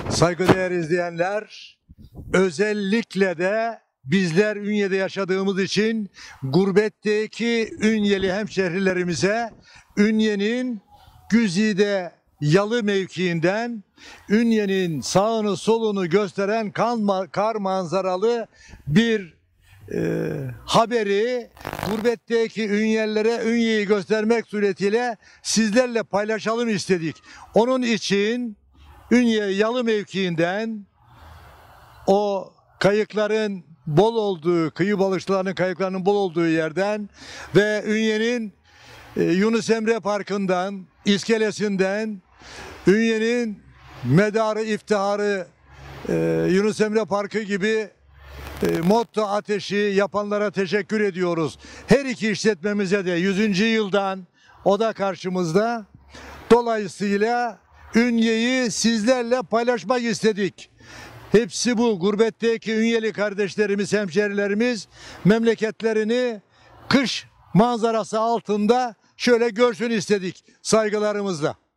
Saygıdeğer izleyenler, özellikle de bizler Ünye'de yaşadığımız için gurbetteki Ünyeli hemşehrilerimize Ünye'nin Güzide Yalı mevkiinden Ünye'nin sağını solunu gösteren kar manzaralı bir haberi gurbetteki Ünyelilere Ünye'yi göstermek suretiyle sizlerle paylaşalım istedik. Onun için Ünye Yalı mevkiinden o kayıkların bol olduğu, kıyı balıkçılarının kayıklarının bol olduğu yerden ve Ünye'nin Yunus Emre Parkı'ndan, iskelesinden, Ünye'nin medarı iftiharı Yunus Emre Parkı gibi motto ateşi yapanlara teşekkür ediyoruz. Her iki işletmemize de 100. yıldan o da karşımızda. Dolayısıyla Ünye'yi sizlerle paylaşmak istedik. Hepsi bu. Gurbetteki Ünyeli kardeşlerimiz, hemşerilerimiz memleketlerini kış manzarası altında şöyle görsün istedik saygılarımızla.